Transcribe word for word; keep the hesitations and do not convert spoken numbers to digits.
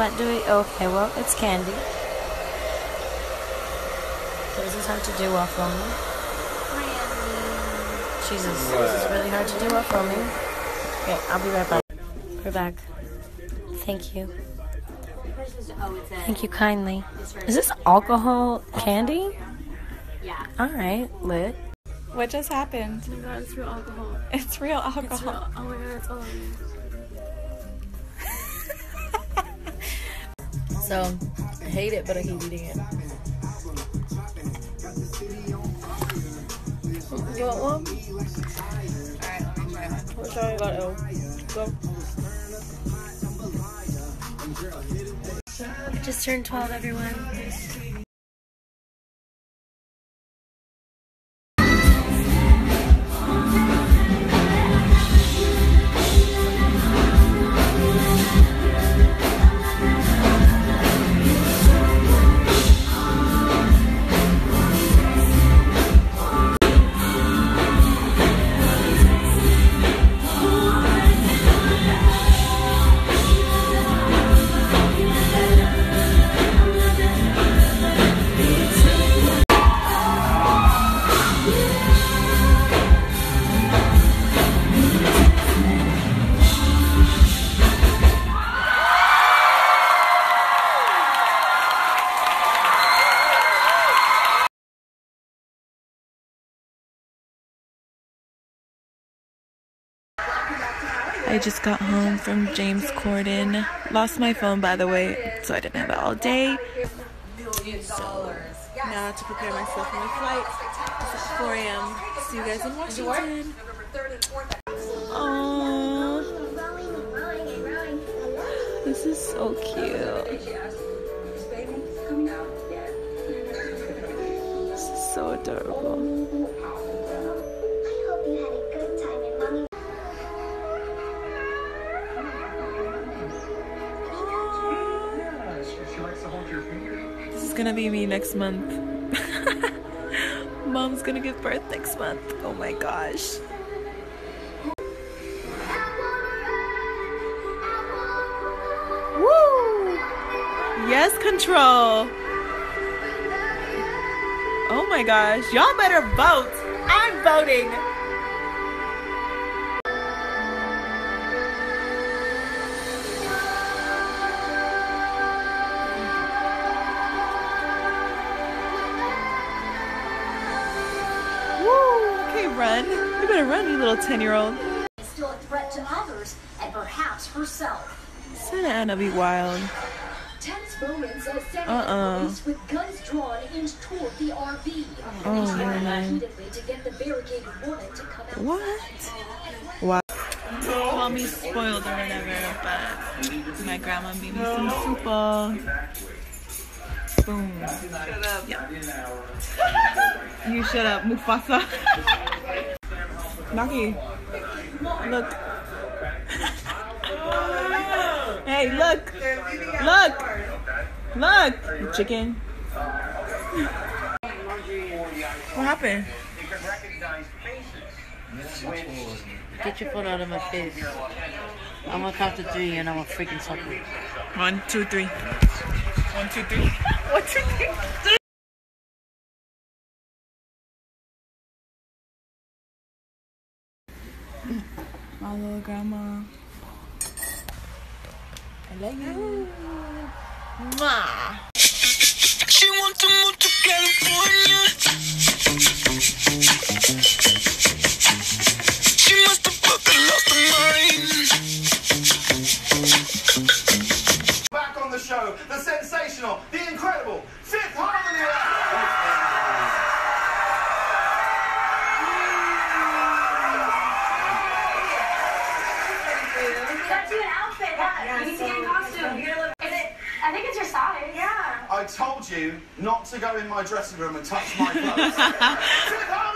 What do we... Okay, well, it's candy. This is hard to do while filming. Jesus, this is really hard to do while filming. Okay, I'll be right back. We're back. Thank you. Thank you kindly. Is this alcohol candy? Yeah. Alright, lit. What just happened? Oh my god, it's real alcohol. It's real alcohol. It's real, oh my god, it's all over me. So, I hate it, but I keep eating it. You want one? Alright, let me try one. Which one you got? Oh, go. I just turned twelve, everyone. I just got home from James Corden. Lost my phone, by the way, so I didn't have it all day. So now I have to prepare myself for my flight. It's at four A M See you guys in Washington. Aww. This is so cute. This is so adorable. This is gonna be me next month. Mom's gonna give birth next month. Oh my gosh. Woo! Yes, control. Oh my gosh. Y'all better vote. I'm voting. Run. You better run, you little ten-year-old. Still a threat to others and perhaps herself. Santa Ana be wild. Tense moments as Santa Uh-uh. police with guns drawn inch toward the R V. Oh, they tried man. repeatedly to get the barricaded woman to come out. What? Wow. Call me spoiled or whatever, but my grandma made me some soup. Boom. Shut up. Yeah. You shut up, Mufasa. Naki, look. Hey, look. Look. Look. Chicken. What happened? Get your foot out of my face. I'm gonna count to three and I'm gonna freaking suck it. One, two, three. One, two, three. One, two, three. My little grandma. I love you. Ma. She wants to move to California. She must have fucking lost her mind. Back on the show, the sensational, the incredible Fifth Harmony. I told you not to go in my dressing room and touch my clothes.